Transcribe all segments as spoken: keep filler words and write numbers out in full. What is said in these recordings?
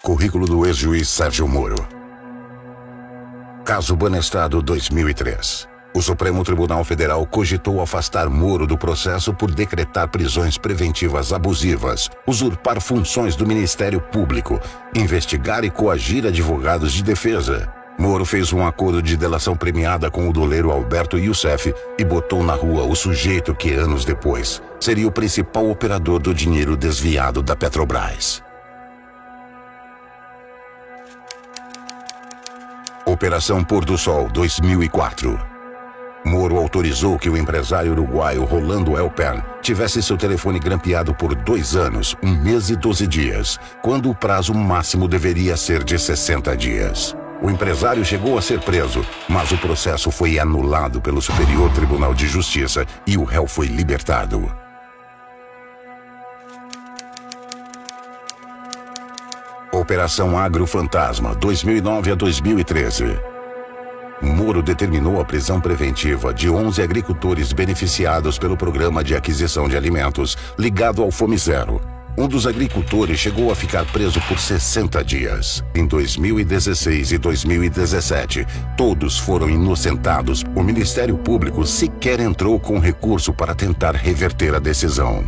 Currículo do ex-juiz Sérgio Moro. Caso Banestado dois mil e três. O Supremo Tribunal Federal cogitou afastar Moro do processo por decretar prisões preventivas abusivas, usurpar funções do Ministério Público, investigar e coagir advogados de defesa. Moro fez um acordo de delação premiada com o doleiro Alberto Youssef e botou na rua o sujeito que, anos depois, seria o principal operador do dinheiro desviado da Petrobras. Operação Pôr do Sol dois mil e quatro. Moro autorizou que o empresário uruguaio Rolando Elpern tivesse seu telefone grampeado por dois anos, um mês e doze dias, quando o prazo máximo deveria ser de sessenta dias. O empresário chegou a ser preso, mas o processo foi anulado pelo Superior Tribunal de Justiça e o réu foi libertado. Operação Agro Fantasma, dois mil e nove a dois mil e treze. Moro determinou a prisão preventiva de onze agricultores beneficiados pelo Programa de Aquisição de Alimentos, ligado ao Fome Zero. Um dos agricultores chegou a ficar preso por sessenta dias. Em dois mil e dezesseis e dois mil e dezessete, todos foram inocentados. O Ministério Público sequer entrou com recurso para tentar reverter a decisão.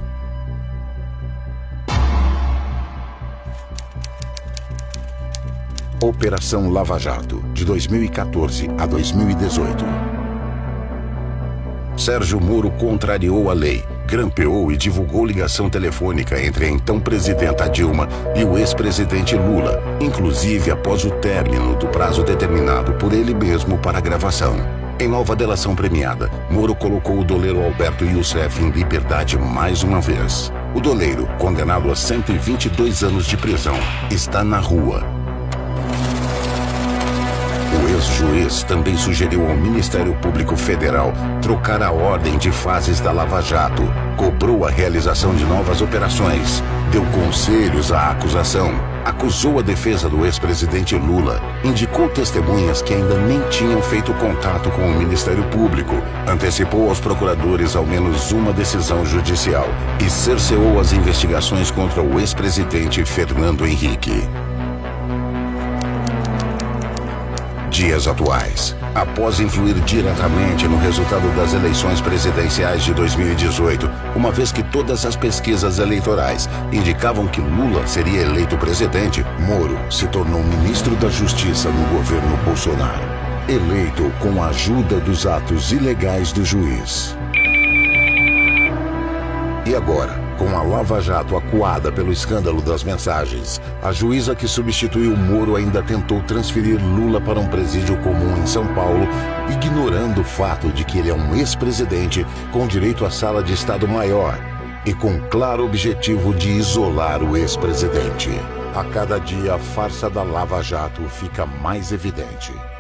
Operação Lava Jato, de dois mil e quatorze a dois mil e dezoito. Sérgio Moro contrariou a lei, grampeou e divulgou ligação telefônica entre a então presidenta Dilma e o ex-presidente Lula, inclusive após o término do prazo determinado por ele mesmo para a gravação. Em nova delação premiada, Moro colocou o doleiro Alberto Youssef em liberdade mais uma vez. O doleiro, condenado a cento e vinte e dois anos de prisão, está na rua. O ex-juiz também sugeriu ao Ministério Público Federal trocar a ordem de fases da Lava Jato, cobrou a realização de novas operações, deu conselhos à acusação, acusou a defesa do ex-presidente Lula, indicou testemunhas que ainda nem tinham feito contato com o Ministério Público, antecipou aos procuradores ao menos uma decisão judicial e cerceou as investigações contra o ex-presidente Fernando Henrique. Dias atuais. Após influir diretamente no resultado das eleições presidenciais de dois mil e dezoito, uma vez que todas as pesquisas eleitorais indicavam que Lula seria eleito presidente, Moro se tornou ministro da Justiça no governo Bolsonaro, eleito com a ajuda dos atos ilegais do juiz. E agora, com a Lava Jato acuada pelo escândalo das mensagens, a juíza que substituiu Moro ainda tentou transferir Lula para um presídio comum em São Paulo, ignorando o fato de que ele é um ex-presidente com direito à sala de Estado maior e com claro objetivo de isolar o ex-presidente. A cada dia, a farsa da Lava Jato fica mais evidente.